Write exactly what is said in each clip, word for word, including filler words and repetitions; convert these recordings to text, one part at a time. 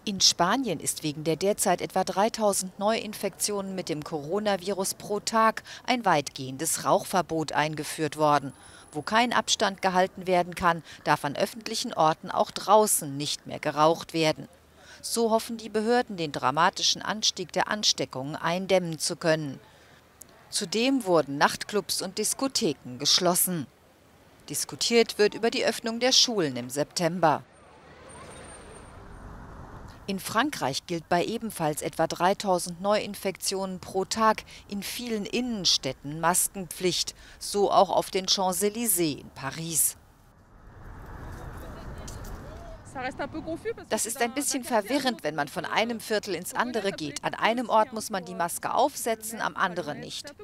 In Spanien ist wegen der derzeit etwa dreitausend Neuinfektionen mit dem Coronavirus pro Tag ein weitgehendes Rauchverbot eingeführt worden. Wo kein Abstand gehalten werden kann, darf an öffentlichen Orten auch draußen nicht mehr geraucht werden. So hoffen die Behörden, den dramatischen Anstieg der Ansteckungen eindämmen zu können. Zudem wurden Nachtclubs und Diskotheken geschlossen. Diskutiert wird über die Öffnung der Schulen im September. In Frankreich gilt bei ebenfalls etwa dreitausend Neuinfektionen pro Tag in vielen Innenstädten Maskenpflicht, so auch auf den Champs-Élysées in Paris. Das ist ein bisschen verwirrend, wenn man von einem Viertel ins andere geht. An einem Ort muss man die Maske aufsetzen, am anderen nicht.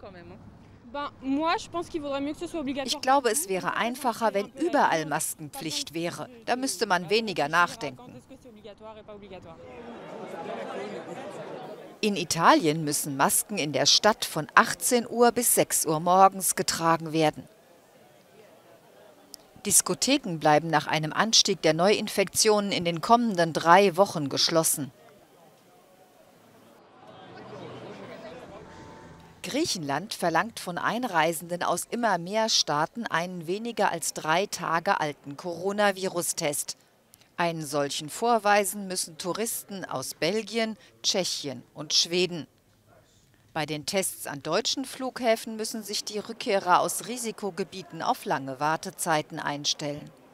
Ich glaube, es wäre einfacher, wenn überall Maskenpflicht wäre. Da müsste man weniger nachdenken. In Italien müssen Masken in der Stadt von achtzehn Uhr bis sechs Uhr morgens getragen werden. Diskotheken bleiben nach einem Anstieg der Neuinfektionen in den kommenden drei Wochen geschlossen. Griechenland verlangt von Einreisenden aus immer mehr Staaten einen weniger als drei Tage alten Coronavirus-Test. Einen solchen vorweisen müssen Touristen aus Belgien, Tschechien und Schweden. Bei den Tests an deutschen Flughäfen müssen sich die Rückkehrer aus Risikogebieten auf lange Wartezeiten einstellen.